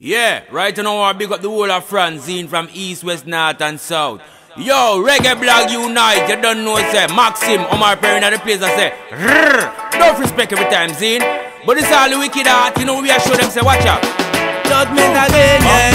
Yeah, right now I big up the whole of France, seen from east, west, north and south. Yo, Reggae-Unite, you don't know, say, Maxim, Omar Perry-Judgement, the place I say, rrrr, don't respect every time, seen. But it's all the wicked heart, you know, we are show them, say, watch out. Judgment again, yeah.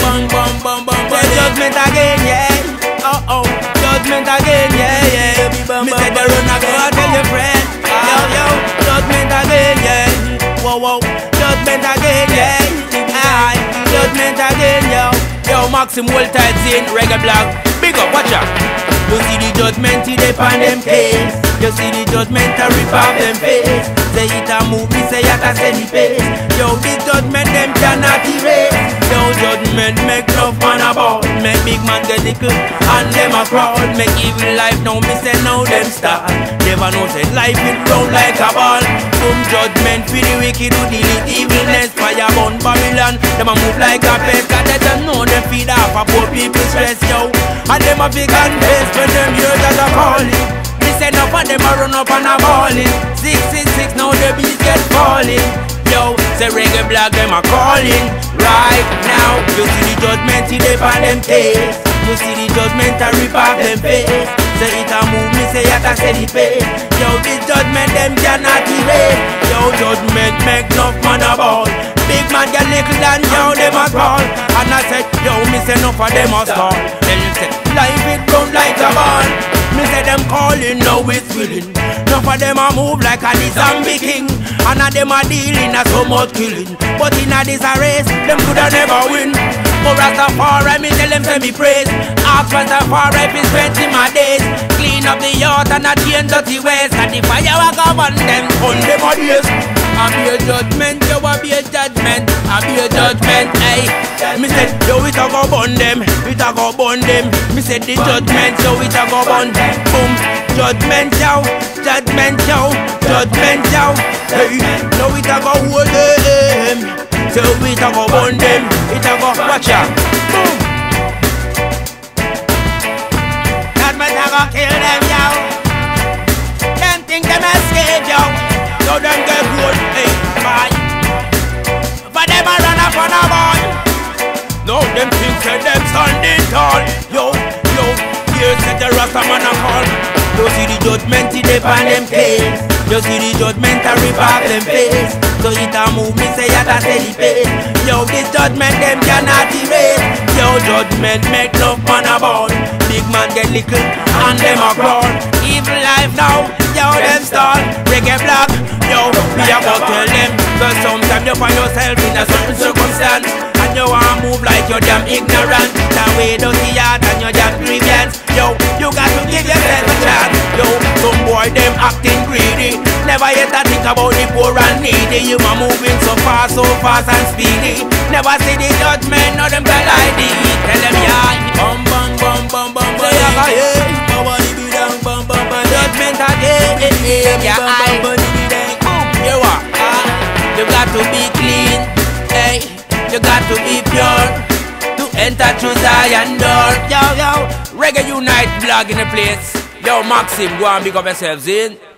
Say judgment again, yeah. Oh, judgment again, yeah, yeah. Me say the run a go, tell your friend. Yo, judgment again, yeah. Whoa, judgment again, yeah. Aye, judgment again, yo. Yo, Maxim, hold tight, seen, Reggae Blog, big up, watch out. You see the judgment, he dey on them case. You see the judgment, a rip off them face. Say it a move, me say it a send the pace. Yo, the judgment, them cannot erase. Yo, judgment, make love man a ball. Make big man get little, and them a crawl. Make evil life now, me say now them start. Never know say life it round like a ball. Some judgment for the wicked who delete evilness. Fire burn Babylon, them a move like a pet. Cause they don't know them feed off a poor people stress, yo. And them a big and best when them hear that a calling. Me say enough of them a run up and a balling. 666 now the beats get falling. Yo, say Reggae Blog them a calling. Right now, you see the judgment he dey on them case. You see the judgment a rip off them face. Say it a move, me say it a steady pace. Yo, this judgment them cannot erase. Yo, judgment make enough man a ball. Big man get little and yo, them a crawl. And I said, yo, me say enough of them a stall. Then you say, life it round like a ball. Me say them calling, now it's willing. Enough of them a move like a zombie king. And a them a dealing a so much killing. But in a this a race, them coulda never win. But Rastafari, me tell them say me praise. Ask Rastafari if it's 20 my days. Clean up the earth and a change dirty ways. And the fire will go on them a days. I be a judgment, yo, I be a judgment. I be a judgment, hey. Me said, yo, it a go burn them. It a go burn them. Me said the judgment, yo, it a go burn them. Boom, judgment, yo. Judgment, yo. Judgment, yo. Hey, now it a go hold them. So it a go burn them. It a go watch out. Boom. Judgment a go kill them, yo. Them think them escape, yo. So them get good, hey, bye. For them a run up on a ball. No, them think say them standing tall. Yo, here's the Rasta man a call. You see the judgment he dey on them case. You see the judgment a rip off them face. So it a move, me say it a steady pace. Yo, this judgment them cannot erase. Yo, judgment make love man a ball. Big man get little and them a crawl. Evil life now, yo, them stall. Reggae Blog, yo, we a go tell them. Cause sometimes you find yourself in a certain circumstance and you wanna move like you're damn ignorant. That way dirty heart and you're damn grievance. Yo, you got to give yourself a chance. Yo, some boy them acting greedy. Never yet I think about the poor and needy. You are moving so fast and speedy. Never see the judgment, no them tell ID. Tell them yeah, bum bum bum bum bum bum. Say yeah, nobody be down, bum bum bum. Judgment again, yeah, I. You are, you got to be clean, hey. You got to be pure to enter through Zion door. Yo, Reggae-Unite blog in the place. Yo, Maxim, go and pick up yourselves in.